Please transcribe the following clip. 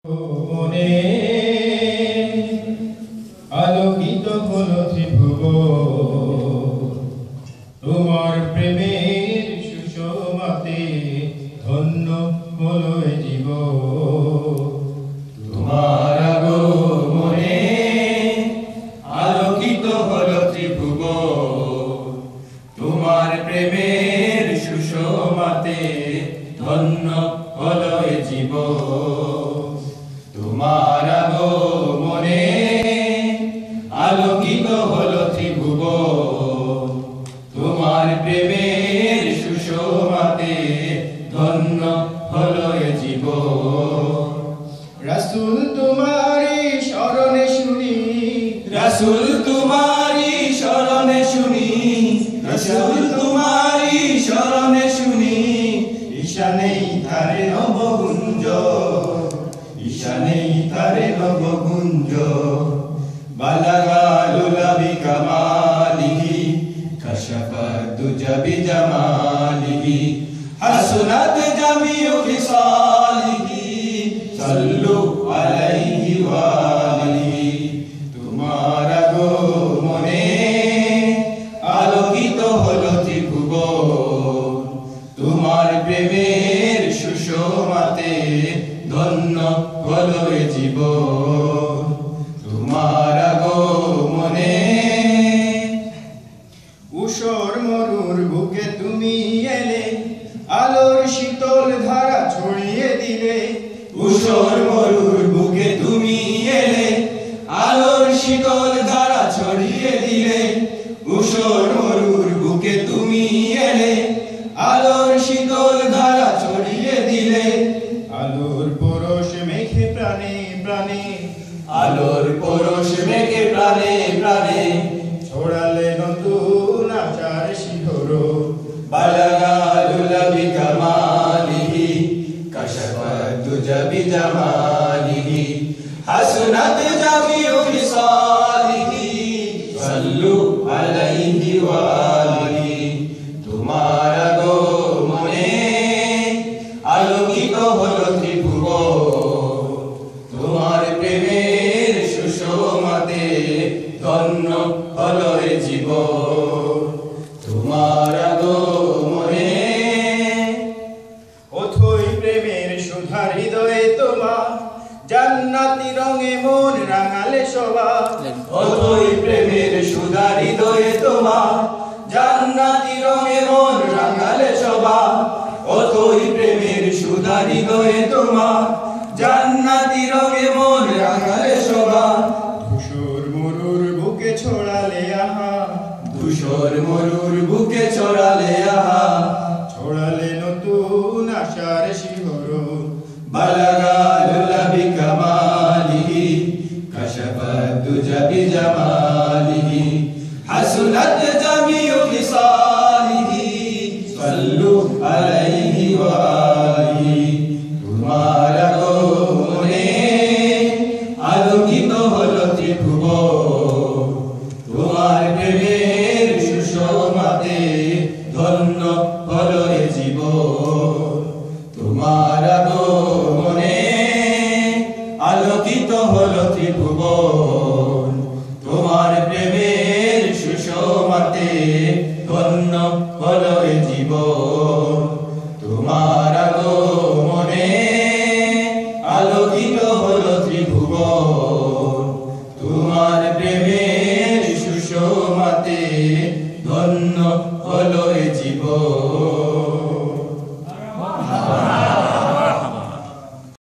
মনে আলোকিত হলো ত্রিভুবন তোমার প্রেমের সুষমাতে ধন্য হলো এ জীবন। তোমার আগমনে আলোকিত হলো ত্রিভুবন তোমার প্রেমের সুষমাতে ধন্য হলো এ জীবন। তোমার আগমনে আলোকিত হলো ত্রিভুবন তোমার প্রেমের সুষমাতে ধন্য হলো এ জীবন। রাসূল তোমারি শরণে শুনি, রাসূল তোমারি শরণে শুনি, রাসূল তোমারি শরণে শুনি, ঈশানেই তারে নবগুঞ্জ, ঈশানেই তারে নবগুঞ্জ। বালাগালুল বিকামালিহি কাশাফা দুজা বিজামালিহি হাসনাত জামিউ খিসালিহি সাল্লু আলাইহি ওয়া আলিহি। তোমার আগমনে আলোকিত হলো ত্রিভুবন তোমার প্রেমের সুষমাতে ধন্য হলো এ জীবন। তোমার আগমনে উষর মরুর বুকে তুমি এলে, আলোর শীতল ধারা ছড়িয়ে দিলে। উষর মরুর বুকে তুমি এলে, আলোর শীতল ধারা ছড়িয়ে দিলে। উষর মরুর বুকে তুমি এলে, আলোর শীতল ধারা ছড়িয়ে দিলে। আলোর পরশ মেঘে প্রাণে প্রাণে, আলোর পরশ মেঘে প্রাণে প্রাণে ছড়ালে নতুন আশার শিহরণ। বালাগালুল বিকামালিহি কাশাফা দুজা বিজামালিহি হাসনাত জামিউ খিসালিহি সাল্লু আলাইহি ওয়া আলিহি। তোমার আগমনে আলোকিত হলো ত্রিভুবন তোমার প্রেমের সুষমাতে ধন্য হলো এ জীবন। তোমার আগমনে অথই প্রেমের সুধা হৃদয়ে তোমার, জান্নাতি রঙে মন রাঙালে সবার। অথই প্রেমের সুধা হৃদয়ে তোমার, জান্নাতি রঙে মন রাঙালে সবার। অথই প্রেমের সুধা হৃদয়ে তোমার, জান্নাতি রঙে মন রাঙালে সবার। ধূসর মরুর বুকে ছড়ালে আহা, ধূসর মরুর বুকে ছড়ালে আহা, ছড়ালে নতুন আশার শিহরণ। বালাগালুল বিকামালিহি কাশাফা দুজা বিজামালিহি হাসনাত জামিউ খিসালিহি সাল্লু আলাইহি ওয়া আলিহি। তোমার আগমনে আলোকিত হলো ত্রিভুবন তোমার প্রেমের সুষমাতে ধন্য হলো এ জীবন। তোমার আগমনে আলোকিত হলো ত্রিভুবন তোমার প্রেমের সুষমাতে ধন্য হলো এ জীবন। তোমার আগমনে আলোকিত হলো ত্রিভুবন তোমার প্রেমের সুষমাতে ধন্য হলো এ জীবন।